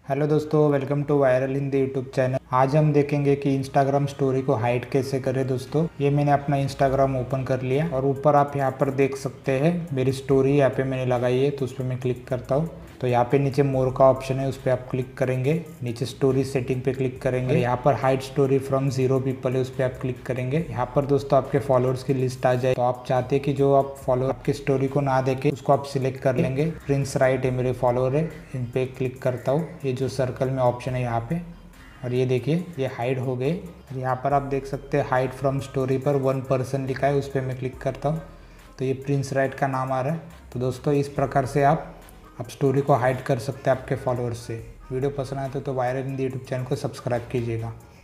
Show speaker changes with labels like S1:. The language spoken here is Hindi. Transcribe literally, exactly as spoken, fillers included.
S1: हेलो दोस्तों, welcome to viral Hindi YouTube channel. आज हम देखेंगे कि इंस्टाग्राम स्टोरी को हाइड कैसे करें। दोस्तों, ये मैंने अपना इंस्टाग्राम ओपन कर लिया और ऊपर आप यहाँ पर देख सकते हैं मेरी स्टोरी यहाँ पे मैंने लगाई है, तो उस पर मैं क्लिक करता हूँ। तो यहाँ पे नीचे मोर का ऑप्शन है, उस पर आप क्लिक करेंगे। नीचे स्टोरी सेटिंग पे क्लिक करेंगे। यहाँ पर hide story from zero people है, उस पर आप क्लिक करेंगे। यहाँ पर दोस्तों आपके फॉलोअर्स की लिस्ट आ जाए। तो आप चाहते हैं कि जो आप फॉलो आपकी स्टोरी को ना देखे उसको आप सिलेक्ट कर लेंगे। प्रिंस राइट है मेरे फॉलोअर है, इन पे क्लिक करता हूँ। ये जो सर्कल में ऑप्शन है यहाँ पे, और ये देखिए ये हाइड हो गए। यहाँ पर आप देख सकते हैं हाइड फ्रॉम स्टोरी पर वन पर्सन लिखा है, उस पर मैं क्लिक करता हूँ तो ये प्रिंस राइट का नाम आ रहा है। तो दोस्तों इस प्रकार से आप आप स्टोरी को हाइड कर सकते हैं आपके फॉलोअर्स से। वीडियो पसंद आए तो, तो वायरल हिंदी यूट्यूब चैनल को सब्सक्राइब कीजिएगा।